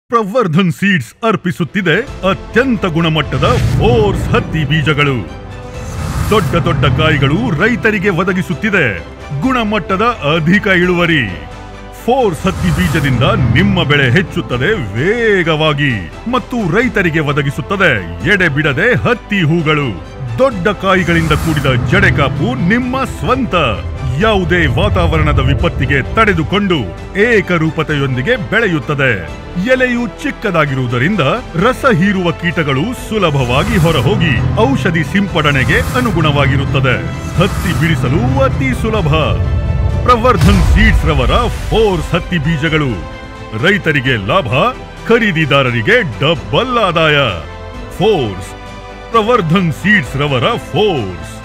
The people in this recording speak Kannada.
ಪ್ರವರ್ಧನ್ ಸೀಡ್ಸ್ ಅರ್ಪಿಸುತ್ತಿದೆ ಅತ್ಯಂತ ಗುಣಮಟ್ಟದ ಫೋರ್ಸ್ ಹತ್ತಿ ಬೀಜಗಳು. ದೊಡ್ಡ ದೊಡ್ಡ ಕಾಯಿಗಳು ರೈತರಿಗೆ ಒದಗಿಸುತ್ತಿದೆ ಗುಣಮಟ್ಟದ ಅಧಿಕ ಇಳುವರಿ. ಫೋರ್ಸ್ ಹತ್ತಿ ಬೀಜದಿಂದ ನಿಮ್ಮ ಬೆಳೆ ಹೆಚ್ಚುತ್ತದೆ ವೇಗವಾಗಿ ಮತ್ತು ರೈತರಿಗೆ ಒದಗಿಸುತ್ತದೆ ಎಡೆಬಿಡದೆ ಹತ್ತಿ ಹೂಗಳು. ದೊಡ್ಡ ಕಾಯಿಗಳಿಂದ ಕೂಡಿದ ಜಡೆಕಾಪು ನಿಮ್ಮ ಸ್ವಂತ. ಯಾವುದೇ ವಾತಾವರಣದ ವಿಪತ್ತಿಗೆ ತಡೆದುಕೊಂಡು ಏಕರೂಪತೆಯೊಂದಿಗೆ ಬೆಳೆಯುತ್ತದೆ. ಎಲೆಯು ಚಿಕ್ಕದಾಗಿರುವುದರಿಂದ ರಸ ಹೀರುವ ಕೀಟಗಳು ಸುಲಭವಾಗಿ ಹೊರಹೋಗಿ ಔಷಧಿ ಸಿಂಪಡಣೆಗೆ ಅನುಗುಣವಾಗಿರುತ್ತದೆ. ಹತ್ತಿ ಬಿಡಿಸಲು ಅತಿ ಸುಲಭ. ಪ್ರವರ್ಧನ್ ಸೀಡ್ಸ್ ರವರ ಫೋರ್ಸ್ ಹತ್ತಿ ಬೀಜಗಳು. ರೈತರಿಗೆ ಲಾಭ, ಖರೀದಿದಾರರಿಗೆ ಡಬಲ್ ಆದಾಯ. ಫೋರ್ಸ್, ಪ್ರವರ್ಧನ್ ಸೀಡ್ಸ್ ರವರ ಫೋರ್ಸ್.